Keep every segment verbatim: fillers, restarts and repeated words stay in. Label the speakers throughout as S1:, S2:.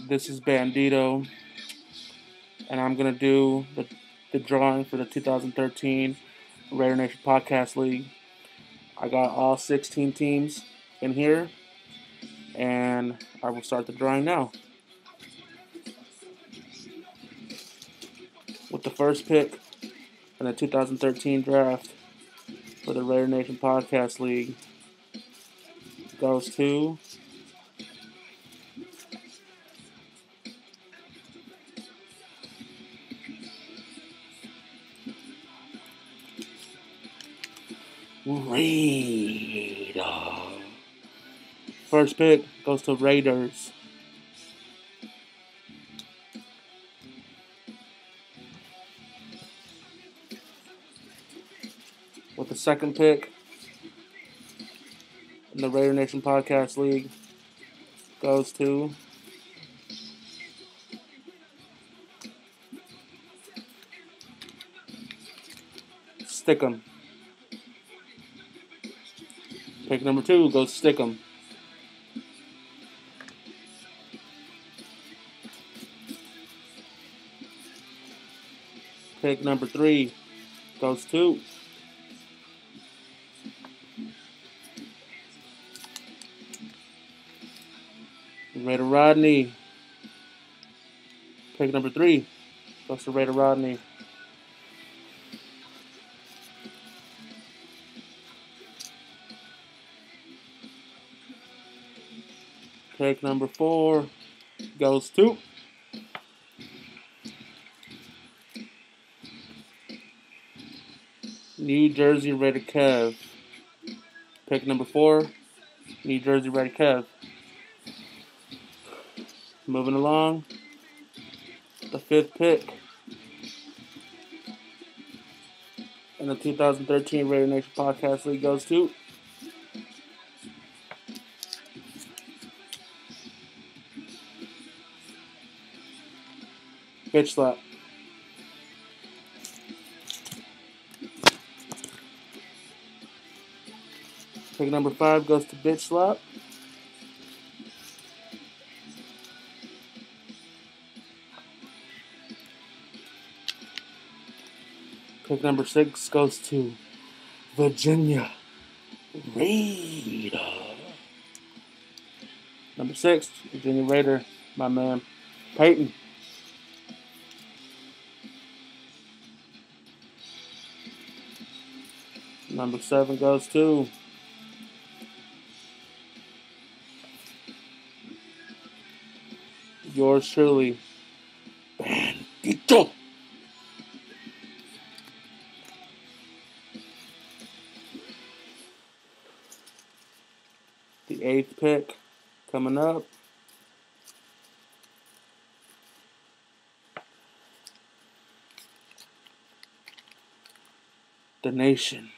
S1: This is Bandido, and I'm gonna do the, the drawing for the two thousand thirteen Raider Nation Podcast League. I got all sixteen teams in here, and I will start the drawing now. With the first pick in the two thousand thirteen draft for the Raider Nation Podcast League goes to Raider. First pick goes to Raiders. With the second pick in the Raider Nation Podcast League goes to Stickum. Pick number two goes Stickum. Pick number three goes to Raider Rodney. Pick number three goes to Raider Rodney. Pick number four goes to New Jersey Raider Kev. Pick number four, New Jersey Raider Kev. Moving along, the fifth pick in the two thousand thirteen Raider Nation Podcast League goes to Bitch Slap. Pick number five goes to Bitch Slap. Pick number six goes to Virginia Raider. Number six, Virginia Raider, my man, Peyton. Number seven goes to yours truly, Bandito. The eighth pick coming up. The Nation.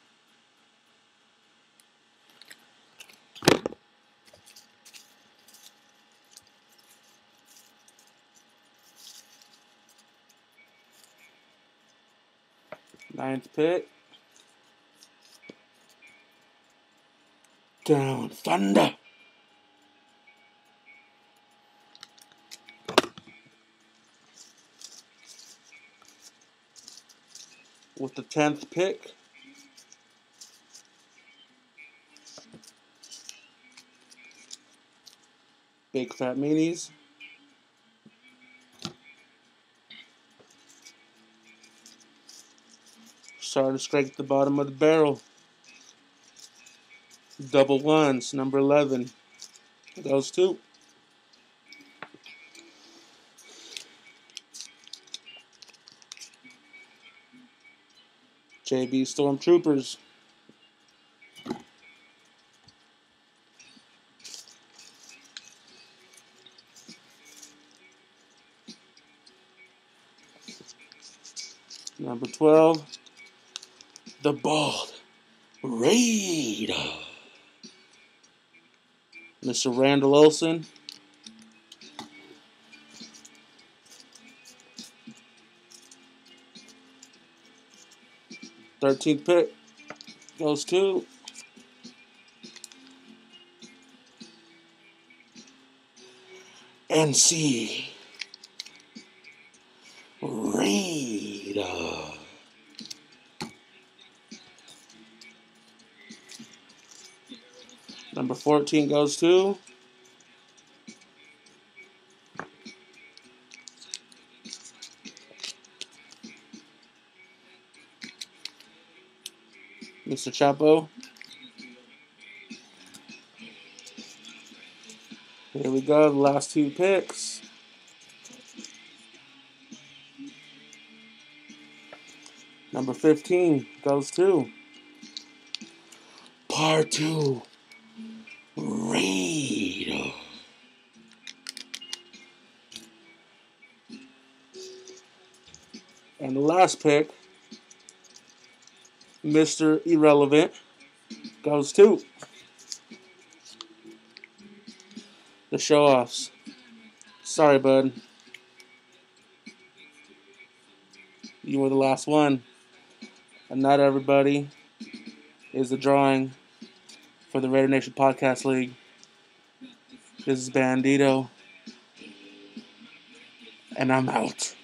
S1: Ninth pick. Down Thunder. With the tenth pick, Big Fat Meanies. Starting to scrape the bottom of the barrel. Double ones, number eleven. Goes to J B Stormtroopers. Number twelve, the Bald Raider. Mister Randall Olson. thirteenth pick goes to N C Raider. Number fourteen goes to Mister Chapo. Here we go, the last two picks. Number fifteen goes to Part two Raider. And the last pick, Mister Irrelevant, goes to the Show-Offs. Sorry, bud. You were the last one. And not everybody is the drawing for the Raider Nation Podcast League. This is Bandido. And I'm out.